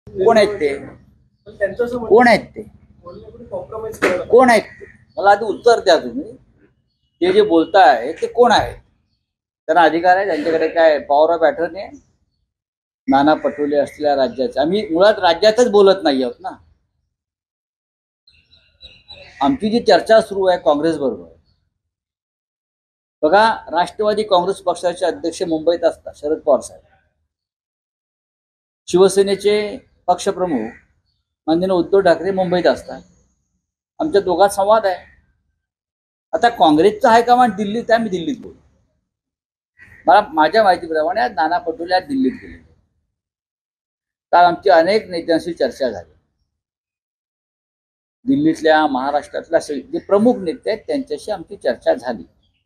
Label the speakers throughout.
Speaker 1: कोण आहेत ते? कोण आहेत ते? कोण आहेत ते? मला आधी उत्तर द्या तुम्ही. ते जे बोलताय ते कोण आहेत? त्यांना अधिकार आहे, त्यांच्याकडे काय पॉवर ऑफ अटर्नी आहे? नाना पटोले असलेल्या राज्याचे. आम्ही मुळात राज्यातच बोलत नाही आहोत ना. आमची जी चर्चा सुरू आहे काँग्रेस बरोबर, बघा, राष्ट्रवादी काँग्रेस पक्षाचे अध्यक्ष मुंबईत असतात शरद पवार साहेब. शिवसेनेचे पक्षप्रमुख माननीय उद्धव ठाकरे मुंबईत असतात. आमच्या दोघात संवाद आहे. आता काँग्रेसचं हायकमांड दिल्लीत आहे, मी दिल्लीत बोलतो. मला माझ्या माहितीप्रमाणे आज नाना पटोले आज दिल्लीत गेले. काल आमची अनेक नेत्यांशी चर्चा झाली. दिल्लीतल्या, महाराष्ट्रातल्या जे प्रमुख नेते आहेत त्यांच्याशी आमची चर्चा झाली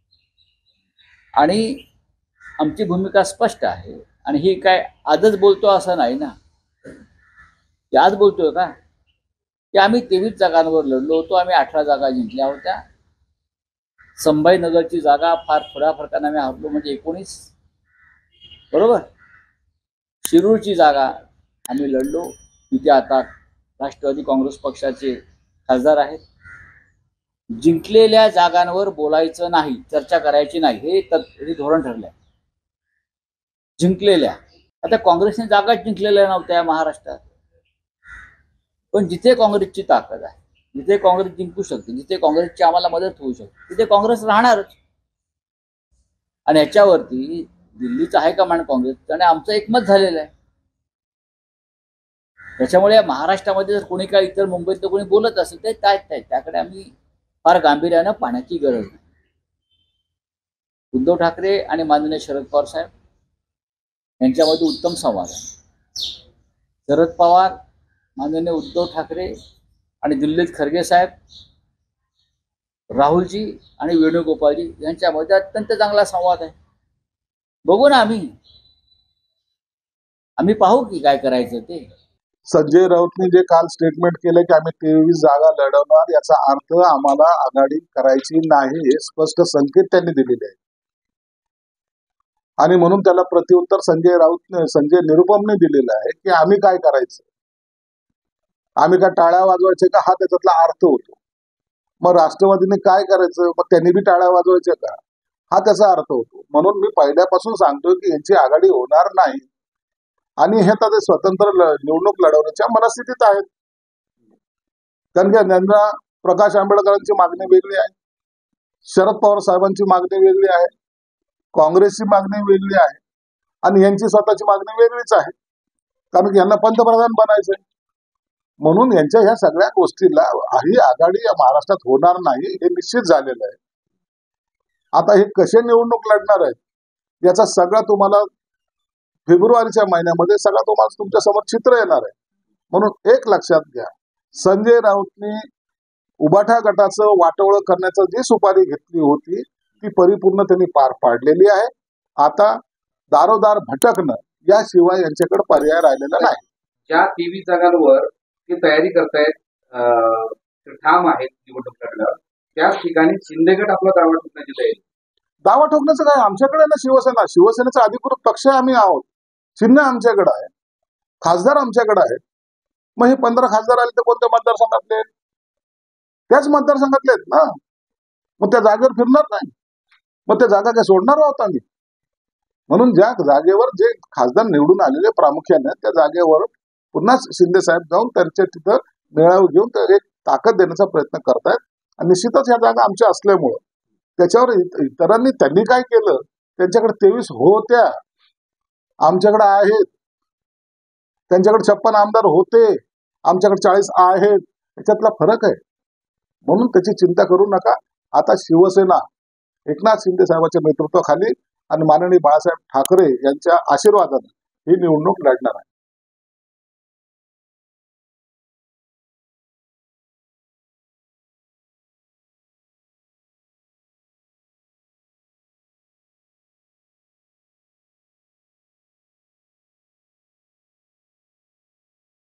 Speaker 1: आणि आमची भूमिका स्पष्ट आहे. आणि ही काय आजच बोलतो असं नाही ना, की आज बोलतोय का, की आम्ही 23 जागांवर लढलो होतो, आम्ही 18 जागा जिंकल्या होत्या. संभाजीनगरची जागा फार थोड्या फरकाने आम्ही हरलो, म्हणजे 19, बरोबर. शिरूरची जागा आम्ही लढलो, तिथे आता राष्ट्रवादी काँग्रेस पक्षाचे खासदार आहेत. जिंकलेल्या जागांवर बोलायचं नाही, चर्चा करायची नाही, हे धोरण ठरलंय. जिंकलेल्या, आता काँग्रेसने जागाच जिंकलेल्या नव्हत्या महाराष्ट्रात, पण जिथे काँग्रेसची ताकद आहे, जिथे काँग्रेस जिंकू शकते, जिथे काँग्रेसची आम्हाला मदत होऊ शकते, तिथे काँग्रेस राहणारच. आणि ह्याच्यावरती दिल्लीचं हायकमांड काँग्रेस आणि आमचं एकमत झालेलं आहे. त्याच्यामुळे महाराष्ट्रामध्ये जर कोणी काय इतर मुंबईत कोणी बोलत असेल तर त्याकडे आम्ही फार गांभीर्यानं पाहण्याची गरज नाही. उद्धव ठाकरे आणि माननीय शरद पवार साहेब यांच्यामध्ये उत्तम संवाद आहे. शरद पवार, माननीय उद्धव ठाकरे आणि दिल्लीत खरगे साहेब, राहुलजी आणि वेणुगोपालजी यांच्यामध्ये अत्यंत चांगला संवाद आहे. बघू ना, आम्ही पाहू की काय करायचं ते.
Speaker 2: संजय राऊतने जे काल स्टेटमेंट केलं की आम्ही 23 जागा लढवणार, याचा अर्थ आम्हाला आघाडी करायची नाही हे स्पष्ट संकेत त्यांनी दिलेले आहे. आणि म्हणून त्याला प्रत्युत्तर संजय निरुपमने दिलेलं आहे की आम्ही काय करायचं, आम्ही काय टाळ्या वाजवायचे का, हा त्याच्यातला अर्थ होतो. मग राष्ट्रवादीने काय करायचं, मग त्यांनी बी टाळ्या वाजवायच्या का, हा त्याचा अर्थ होतो. म्हणून मी पहिल्यापासून सांगतोय की यांची आघाडी होणार नाही आणि हे आता ते स्वतंत्र निवडणूक लढवण्याच्या मनस्थितीत आहेत. कारण की त्यांना प्रकाश आंबेडकरांची मागणी वेगळी आहे, शरद पवार साहेबांची मागणी वेगळी आहे, काँग्रेसची मागणी वेगळी आहे आणि यांची स्वतःची मागणी वेगळीच आहे. कारण की यांना पंतप्रधान बनायचंय. म्हणून यांच्या ह्या सगळ्या गोष्टीला ही आघाडी या महाराष्ट्रात होणार नाही हे निश्चित झालेलं आहे. आता हे कसे निवडणूक लढणार आहेत याचा सगळा तुम्हाला फेब्रुवारीच्या महिन्यामध्ये सगळा तुम्हाला तुमच्या समोर चित्र येणार आहे. म्हणून एक लक्षात घ्या, संजय राऊतनी उबाठा गटाचं वाटोळं करण्याचं जी सुपारी घेतली होती ती परिपूर्ण त्यांनी पार पाडलेली आहे. आता दारोदार भटकणं याशिवाय यांच्याकडे पर्याय राहिलेला नाही.
Speaker 3: ज्या 23 जागांवर ते तयारी करतायत, ठाम आहेत निवडणूक लढल्यावर, त्याच ठिकाणी शिंदेगड आपला दावा ठोकण्याची तयारी.
Speaker 2: दावा ठोकण्याचं काय, आमच्याकडे ना शिवसेनेचा अधिकृत पक्ष आम्ही आहोत, चिन्ह आमच्याकडे आहे, खासदार आमच्याकडे आहेत. मग हे 15 खासदार आले तर कोणत्या मतदारसंघातले? त्याच मतदारसंघातले आहेत ना. मग त्या जागेवर फिरणार नाही, मग त्या जागा काय सोडणार आहोत आम्ही? म्हणून ज्या जागेवर जे खासदार निवडून आलेले प्रामुख्याने त्या जागेवर पुन्हा शिंदे साहेब जाऊन त्यांच्या तिथं मेळावा घेऊन एक ताकद देण्याचा प्रयत्न करतायत. आणि निश्चितच ह्या जागा आमच्या असल्यामुळं त्याच्यावर इतरांनी त्यांनी काय केलं, त्यांच्याकडे 23 होत्या, आमच्याकडे आहेत. त्यांच्याकडे 56 आमदार होते, आमच्याकडे 40 आहेत. याच्यातला फरक आहे. म्हणून त्याची चिंता करू नका. आता शिवसेना एकनाथ शिंदे साहेबांच्या नेतृत्वाखाली आणि माननीय बाळासाहेब ठाकरे यांच्या आशीर्वादाने ही निवडणूक लढणार आहे.